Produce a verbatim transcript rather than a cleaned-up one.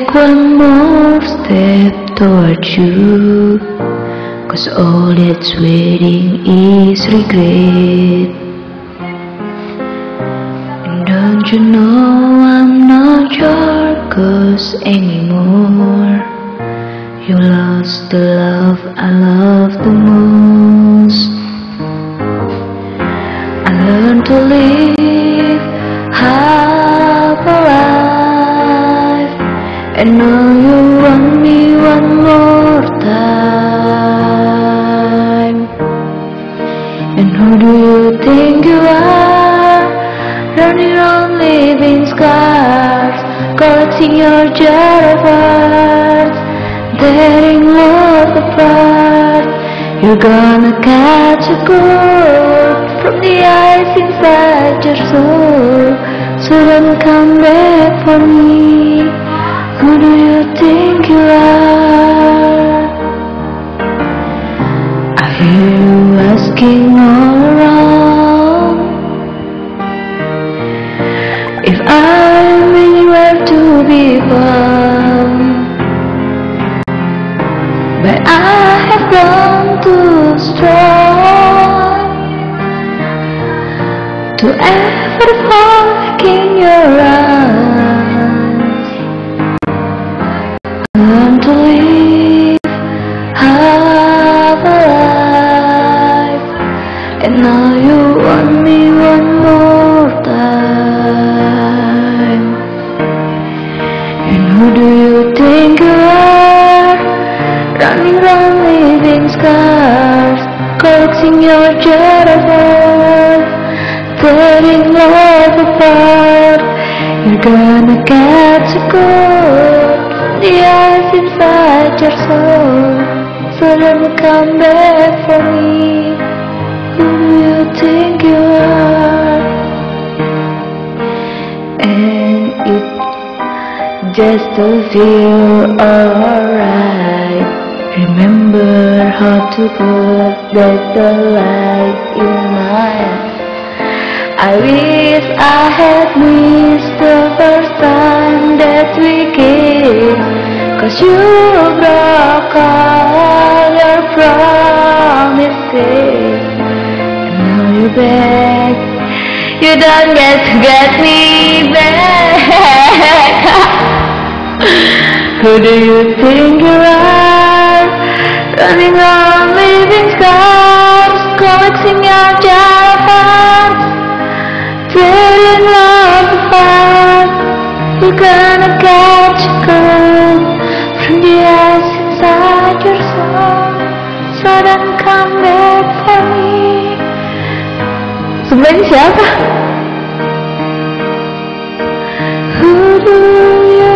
take one more step toward you, 'cause all that's waiting is regret. And don't you know I'm not your cause anymore? You lost the love I love the most. I learned to live half alive, and now you want me one more time. And who do you think you are? Running around leaving scars, collecting your jar of hearts, tearing love apart. You're gonna catch a cold from the ice inside your soul, so don't come back for me. Who do you think you are? I hear you asking all around if I'm anywhere to be found, but I have grown too strong to ever fall back in your arms. Learn to live half alive, and now you want me one more time. And who do you think you are? Running round leaving scars, collecting your jar of hearts, tearing love apart. You're gonna catch a cold from the ice inside your soul, so don't come back for me. Who do you think you are? And it just to feel alright, remember how to put that the light in my eyes. I wish I had missed the first time that we kissed, 'cause you broke all your promises. And now you're back, you don't get to get me back. Who do you think you are? Running on leaving scars, collecting your jar of hearts, tearing love apart. You're gonna catch a cold from the ice inside your soul, so don't come back for me. Sebenarnya siapa? Who do you